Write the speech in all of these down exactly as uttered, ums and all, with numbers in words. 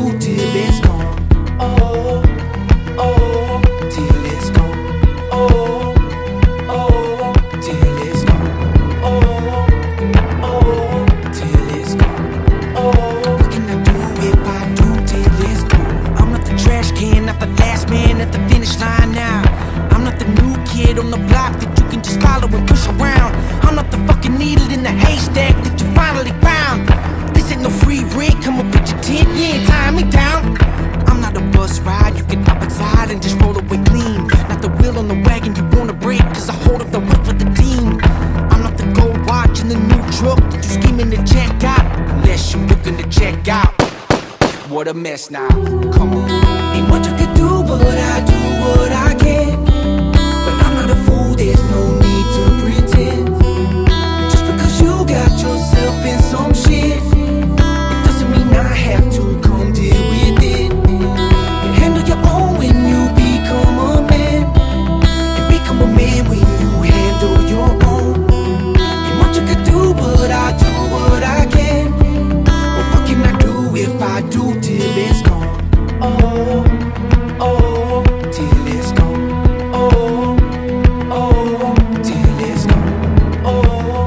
do till it's gone. Oh, oh, till it's gone. Oh, oh, till it's gone. Oh, oh, till it's gone. Oh, what can I do if I do till it's gone? I'm not the trash can, not the last man at the finish line now. I'm not the new kid on the block that you can just follow and push around. I'm not the fucking needle in the haystack that you finally found. This ain't no free rent, come up with your tent, you ain't tying me down. I'm not a bus ride, you can hop inside and just roll away clean. Not the wheel on the wagon you wanna break, cause I hold up the whip for the team. I'm not the gold watch in the new truck that you scheming to check out. Unless you're looking to check out. What a mess now, come on. Ain't much I can do, but I do what I can. But I'm not a fool, there's no need to pretend. Just because you got yourself in some shit, it doesn't mean I have to come deal with it. You handle your own when you become a man, and become a man when you handle your own. Ain't much I can do, but I do what I can. But what can I do if I do till it's gone? Oh, oh, till it's gone. Oh, oh, till it's gone. Oh,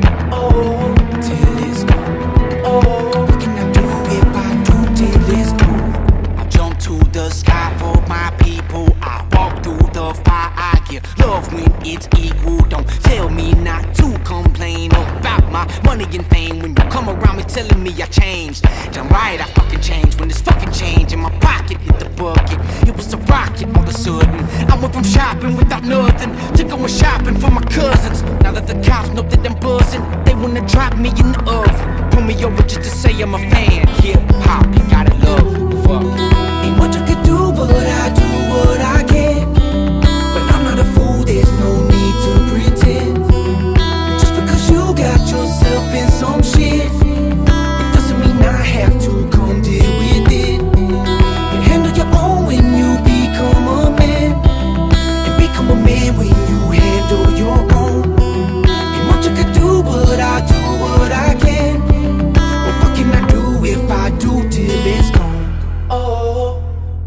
oh, till it's gone. Oh, what can I do if I do till it's gone? I jump to the sky for my people. I walk through the fire. I give love when it's equal. Don't tell me not to complain about my money and fame. When you come around me telling me I changed, damn right I fucking changed. When this fucking change in my pocket hit the bucket, it was a rocket all of a sudden. I went from shopping without nothing to going shopping for my cousins. Now that the cops know that I'm buzzing, they wanna drop me in the oven. Pull me over just to say I'm a fan. Hip hop, you gotta love. Fuck. Ain't much I can do, but I do what I can. But I'm not a fool, there's no need to pretend. Just because you got yourself in some shit, it doesn't mean I have to come deal with it. You handle your own when you become a man, and become a man when you handle your own. Ain't much I can do, but I do what I can. But what can I do if I do till it's gone? Oh,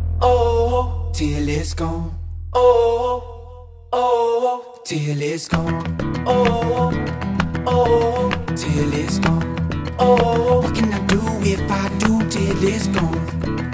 oh, till it's gone. Oh, oh, till it's gone. Oh, oh, till it's gone. Oh, what can I do if I do till it's gone?